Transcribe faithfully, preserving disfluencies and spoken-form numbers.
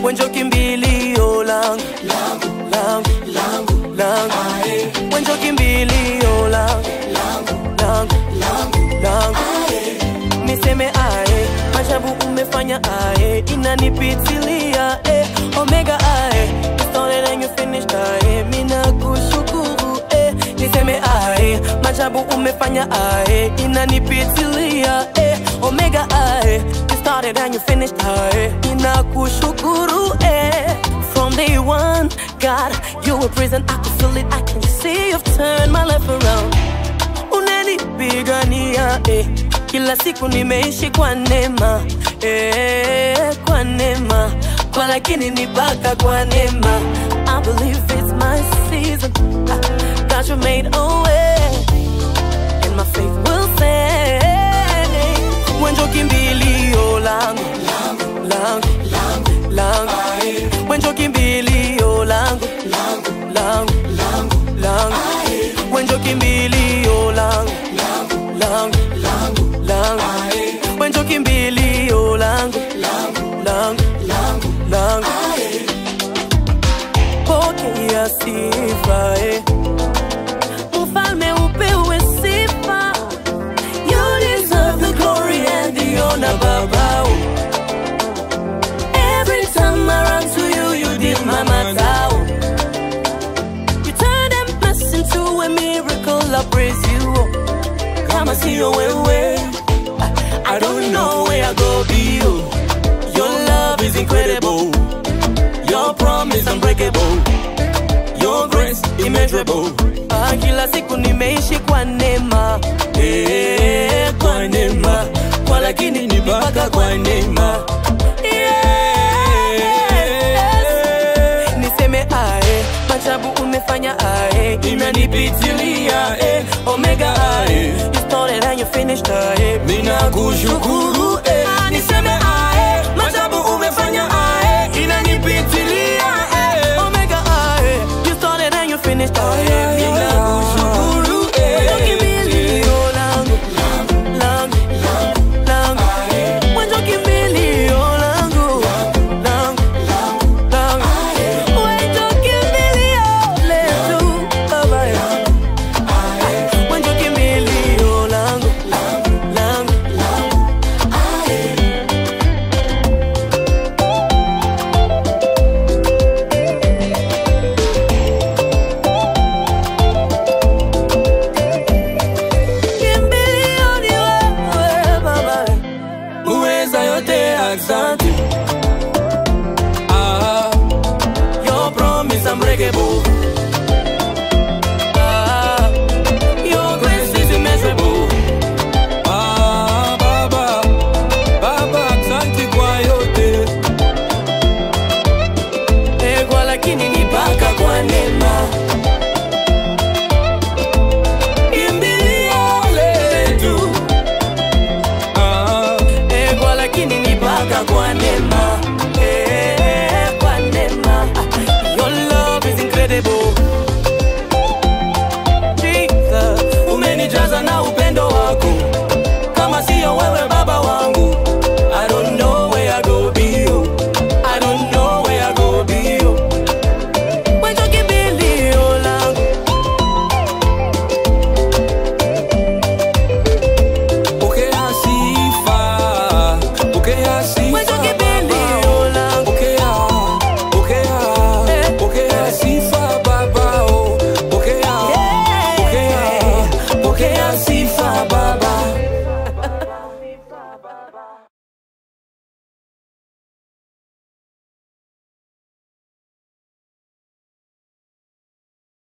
Wenjo kimbilio langu, langu, langu, langu, langu. Wenjo kimbilio langu, langu, langu, langu, langu. Niseme ae, majabu umefanya ae, inanipitilia eh. Omega ae, you started and you finished ae, mina kushukuru eh. Niseme ae, majabu umefanya ae, inanipitilia eh. Omega ae, you started and you finished ae, mina kushukuru eh. From day one, God, you were present, I could feel it, I can see you've turned my life around. Unanipigania eh. Kila siku nimeishi kwa neema, eh, kwa neema, kwa lakini nibaka kwa neema. I believe it's my season, God you made a way, and my faith will say, wenjo kimbilio langu, langu, langu, langu. Wenjo kimbilio langu, langu, langu, langu, langu. Wenjo kimbilio langu, langu, langu, langu. Wenjo kimbilio langu, langu, langu, langu, langu. Pokea sifa eh. Mfalme upewe sifa. You deserve the glory and the honor, Baba. Every time I run to you, you did my matter. You turned a mess into a miracle, I praise you. Come and see your way, way. I don't know where I go be you. Your love is incredible. Your promise unbreakable. Your grace immeasurable. Ah, kila siku nimeishi kwa neema, eh, kwa neema, kwa lakini nibaka kwa neema. Niseme ae, majabu umefanya ae, inanipitilia eh. Omega ae, you started and you finished ae, mina kushukuru.